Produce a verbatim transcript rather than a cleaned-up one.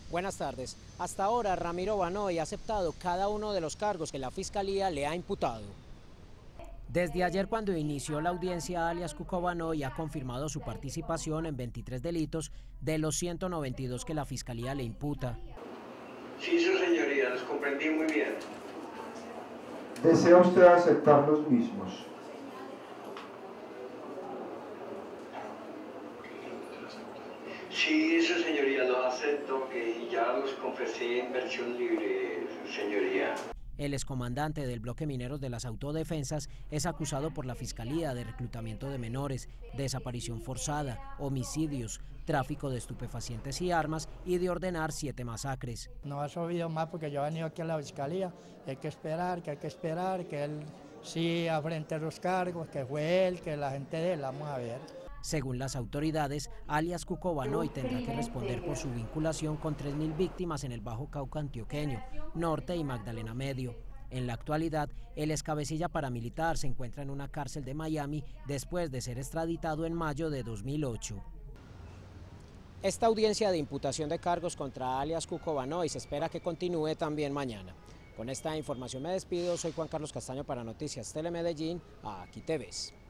Buenas tardes. Hasta ahora, Ramiro Banoy ha aceptado cada uno de los cargos que la Fiscalía le ha imputado. Desde ayer, cuando inició la audiencia, alias Cuco Banoy ha confirmado su participación en veintitrés delitos de los ciento noventa y dos que la Fiscalía le imputa. Sí, su señoría, los comprendí muy bien. ¿Desea usted aceptar los mismos? Sí, su señoría, los acepto, que ya los confesé en versión libre, su señoría. El excomandante del bloque Mineros de las Autodefensas es acusado por la Fiscalía de reclutamiento de menores, desaparición forzada, homicidios, tráfico de estupefacientes y armas y de ordenar siete masacres. No ha subido más porque yo he venido aquí a la Fiscalía, hay que esperar, que hay que esperar, que él sí afrente los cargos, que fue él, que la gente de él, vamos a ver. Según las autoridades, alias Cuco Banoy tendrá que responder por su vinculación con tres mil víctimas en el Bajo Cauca antioqueño, Norte y Magdalena Medio. En la actualidad, el excabecilla paramilitar se encuentra en una cárcel de Miami después de ser extraditado en mayo de dos mil ocho. Esta audiencia de imputación de cargos contra alias Cuco Banoy se espera que continúe también mañana. Con esta información me despido, soy Juan Carlos Castaño para Noticias Telemedellín, aquí te ves.